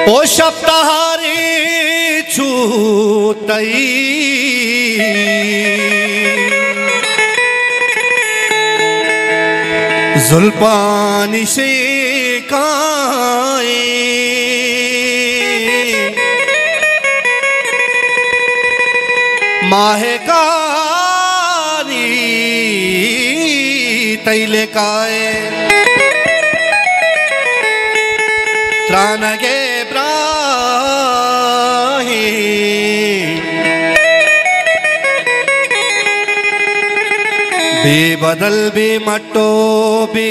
ओ शब्दहारी छूटई जुल्फानी से काए माहे कारी तैले काए त्रानगे ब्राही बेबदल बे मट्टो बे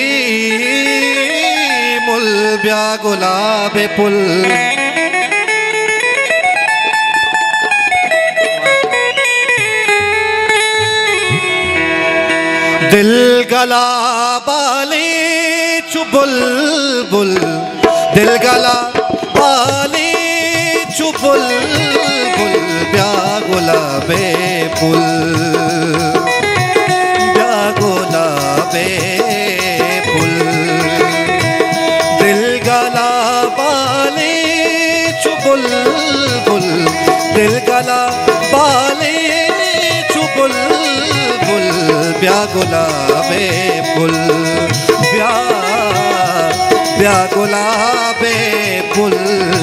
मुल ब्या गुलाब पुल दिल गला बाले चुबुल बुल दिल गला बाले चुबुल बुल ब्या गुलाबे पुल ब्या गुलाबे पुल दिल गला बाले चुबुल बुल दिल गला बाले चुबुल बुल ब्या गुलाबे पुल ब्या गुलाबे पुल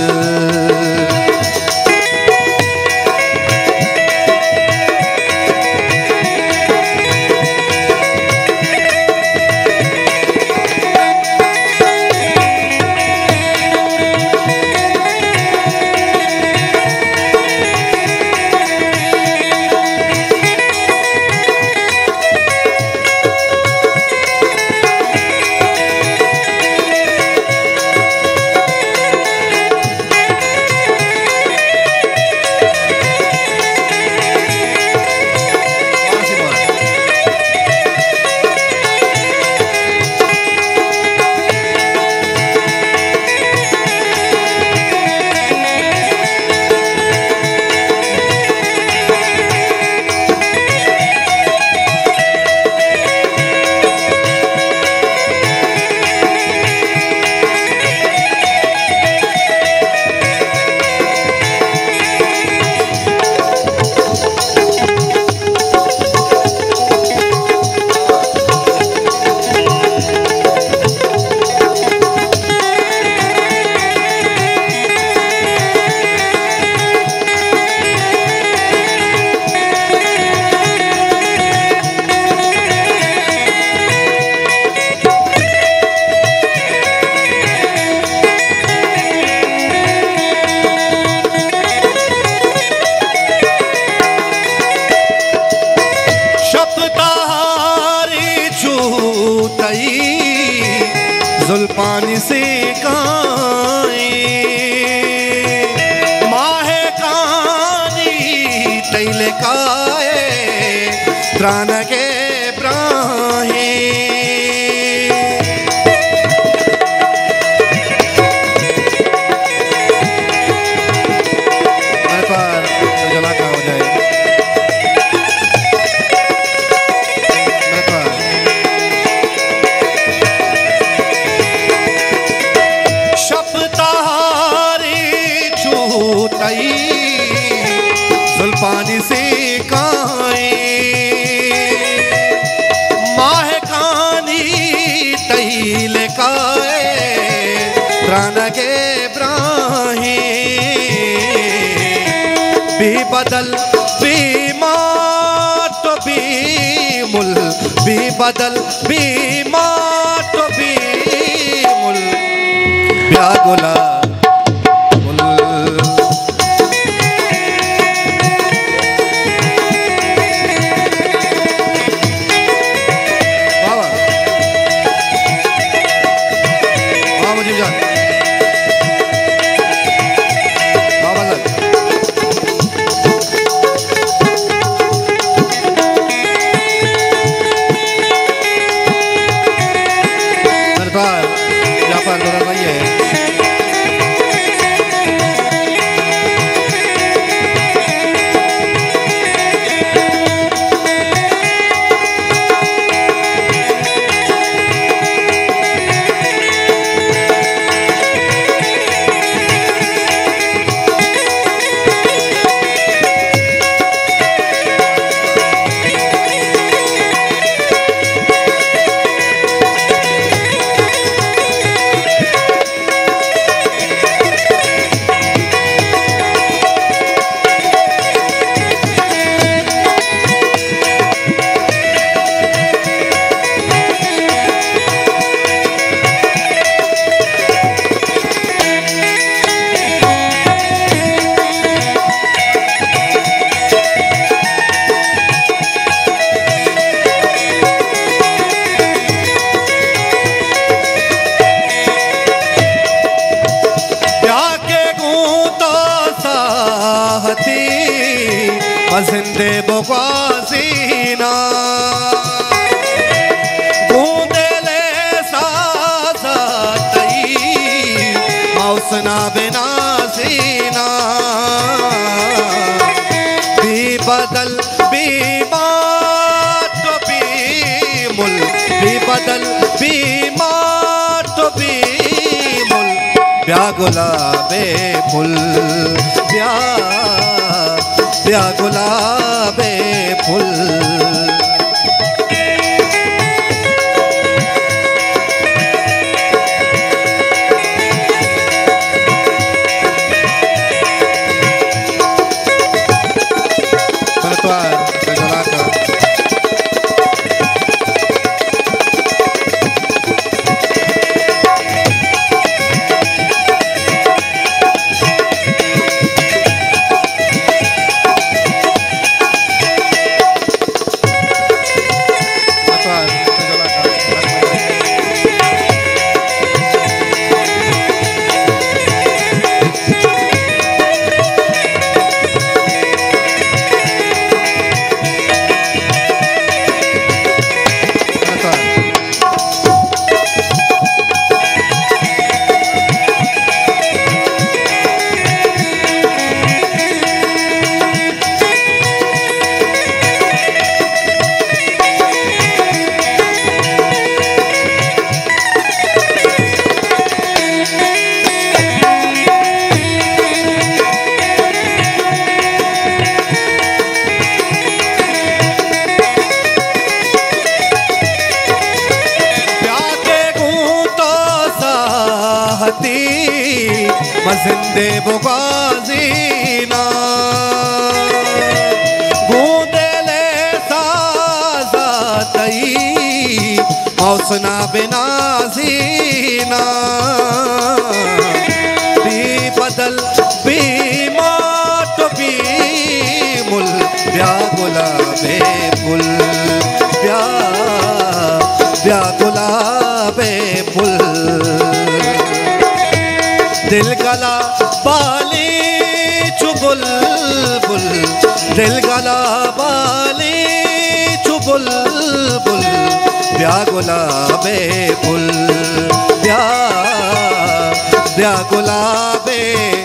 जुल्फानी से काए माहे कानी तैले काए त्रानगे ब्राही जला का हो जाए जुल्फानी से काए माह खानी तैले काए त्रानगे ब्राही भी बदल भी माट भी मुल भी बदल भी माट भी मुल ब्या गुला मजिंदे बगाजीना गूंदेले साजातई मौसना बेनाजीना बी बदल बीमार तो बीमुल बी बदल बीमार तो बीमुल ब्या गुलाबे फुल ब्या गुलाबे फुल मजिंदे बगाजीना गूंदेले साजातई मौसना बेनाजीना बी बदल बीमार तो बीमुल ब्या गुलाबे फुल ब्या गुलाबे फुल दिल गला बाली चुबुल बुल दिल गला बाली चुबुल बुल ब्या गुलाबे फुल ब्या गुलाबे